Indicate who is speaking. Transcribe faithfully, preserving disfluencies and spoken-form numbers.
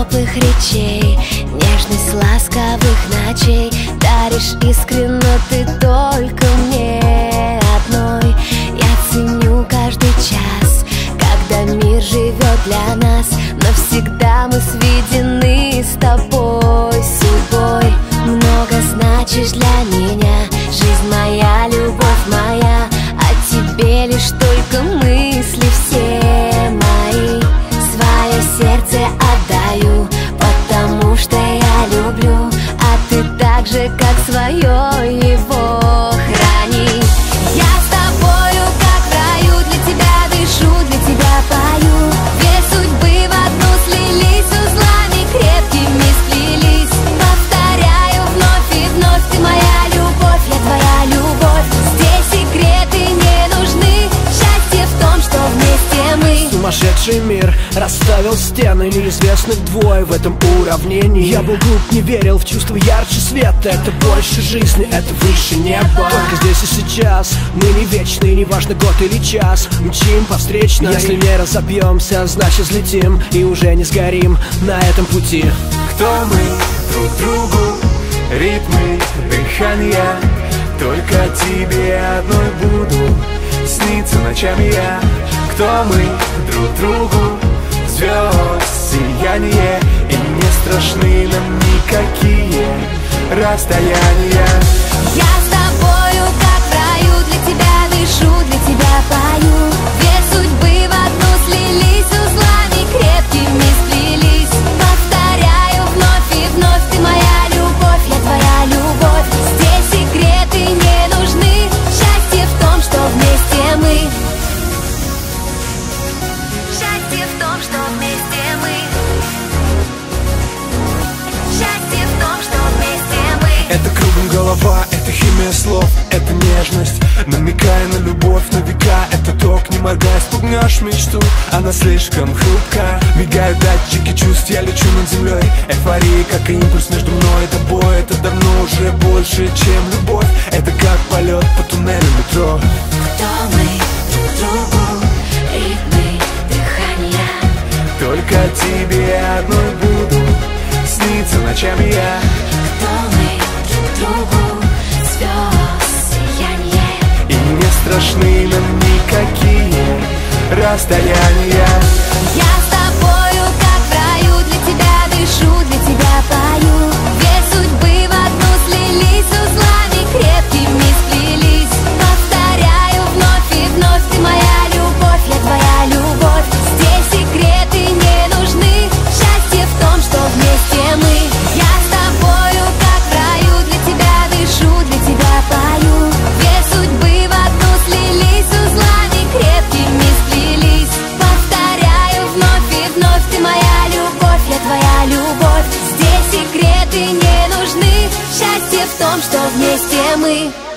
Speaker 1: теплых речей, нежность ласковых ночей. Даришь искренно ты только мне одной. Я ценю каждый час, когда мир живет для нас. Навсегда мы сведены с тобой судьбой. Много значишь для меня, жизнь моя, любовь моя. О тебе лишь только мысли все мои. Свое сердце отдаю, потому что я люблю. А ты так же, как свое, его храни. Я с тобою, как в раю, для тебя дышу, для тебя пою. Две судьбы в одну слились, узлами крепкими сплелись. Повторяю вновь и вновь, ты моя любовь, я твоя любовь. Здесь секреты не нужны, счастье в том, что вместе мы.
Speaker 2: Сумасшедший мир расставил стены, неизвестных двое в этом уравнении. Я был глуп, не верил в чувство ярче света. Это больше жизни, это выше неба. Только здесь и сейчас, мы не вечны, неважно год или час. Мчим по встречной, если не разобьемся, значит взлетим и уже не сгорим на этом пути.
Speaker 3: Кто мы друг другу, ритмы дыхания. Только тебе одной буду сниться ночами я. Кто мы друг другу, звезд сияние. И не страшны нам никакие расстояния.
Speaker 1: Я с тобою, как в раю, для тебя дышу, для тебя пою. Две судьбы в одну слились, узлами крепкими сплелись. Повторяю вновь и вновь, ты моя любовь, я твоя любовь. Здесь секреты не нужны, счастье в том, что вместе мы. Счастье в том, что вместе мы. Счастье в том, что вместе мы.
Speaker 3: Это кругом голова, это химия слов, это нежность, намекая на любовь на века. Это ток, не моргай, спугнешь мечту, она слишком хрупка. Мигают датчики чувств, я лечу над землей. Эйфория, как и импульс между мной и тобой. Это давно уже больше, чем любовь. Это как полет по туннелю метро.
Speaker 1: Кто мы друг другу, ритмы дыхания.
Speaker 3: Только тебе одной буду сниться ночами я.
Speaker 1: Кто мы друг другу, звезд сияние.
Speaker 3: И не страшны нам никакие расстояния.
Speaker 1: Я с тобою, как в раю, для тебя дышу, для тебя пою. Две судьбы в одну слились, узлами крепкими сплелись. Повторяю вновь и вновь, ты моя любовь, я твоя любовь. Здесь секреты не нужны, счастье в том, что вместе мы. Я с тобою, как в раю, для тебя дышу, для тебя пою. Две судьбы в одну слились, узлами крепкими сплелись. Повторяю вновь и вновь, ты моя любовь, я твоя любовь. Здесь секреты не нужны, счастье в том, что вместе мы.